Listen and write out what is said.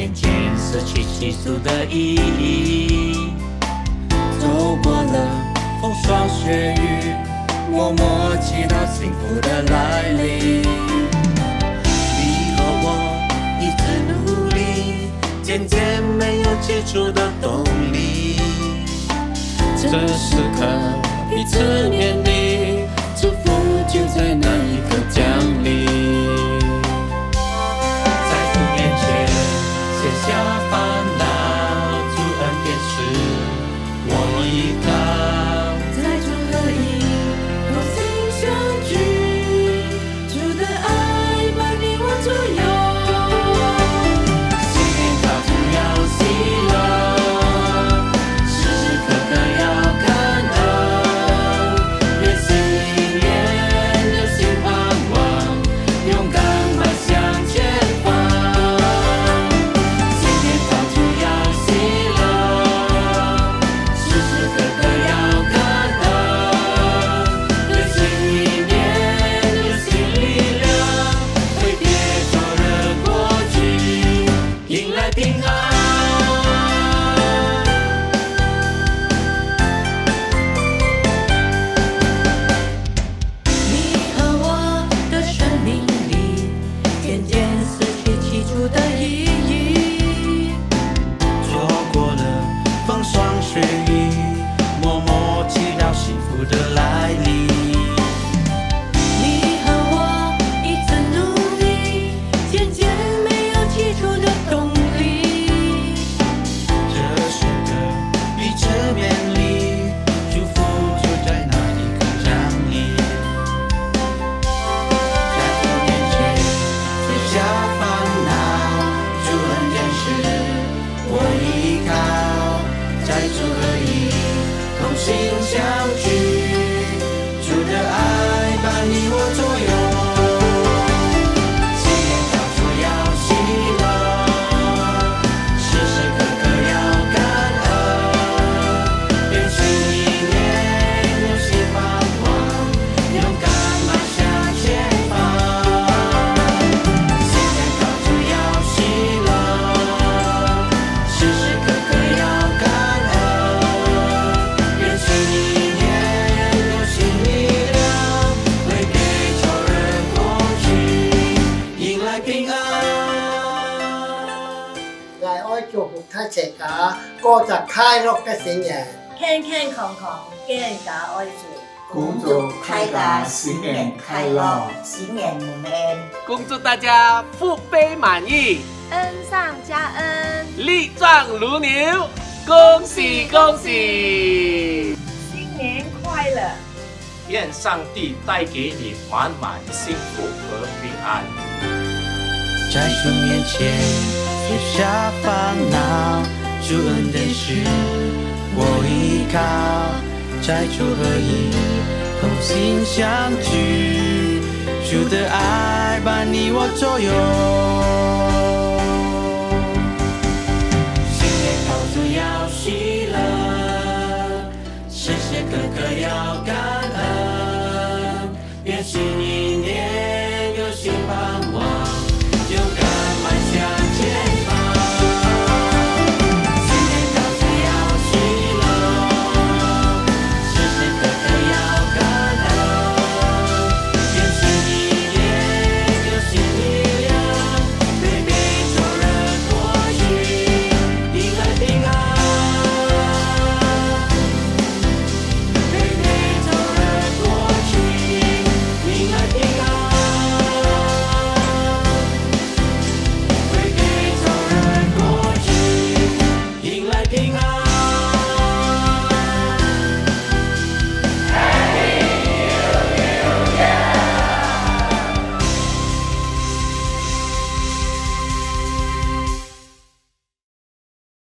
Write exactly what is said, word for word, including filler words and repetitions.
面前失去习俗的意义。走过了风霜雪雨，默默祈祷幸福的来临。你和我一直努力，渐渐没有基础的动力。这时刻彼此勉励，祝福就在那一刻降临。在主面前卸下烦恼，主恩典是我依靠。 在主合一，同心相聚，主的爱把你我左右。 心念靠主要喜乐，时时刻刻要感恩，愿心里面有新盼望，勇敢迈向前方。心念靠主要喜乐，时时刻刻要感恩，愿心里面有新力量，挥别灼热过去，迎来平安。 你和我的生命里，渐渐失去起初的意义。 错过了风霜雪雨，默默祈祷幸福的来临。 你和我一直努力，渐渐没有起初的动力。 这时刻彼此勉励，祝福就在那一刻降临。在主面前卸下烦恼，主恩典是我依靠。在主合一，同心相聚，主的爱把你我左右。心念靠主要喜乐，时时刻刻要感恩，愿心里面有新盼望，勇敢迈向前方。心念靠主要喜乐，时时刻刻要感恩，愿心里面有新力量，挥别仇人过去，迎来平安。 ยายอ้อยจูบท่าเฉกาก็จะค่ายรกกระสิงแย่健健康康，健家爱主， 恭祝大家新年快乐，新年蒙恩， 恭祝大家福杯满溢， 恩上加恩， 力壮如牛，恭喜恭喜！ 新年快乐！ 愿上帝带给你满满幸福和平安。 在主面前卸下烦恼，主恩典是我依靠。在主合一，同心相聚，主的爱把你我左右。心念靠主要喜乐，时时刻刻要感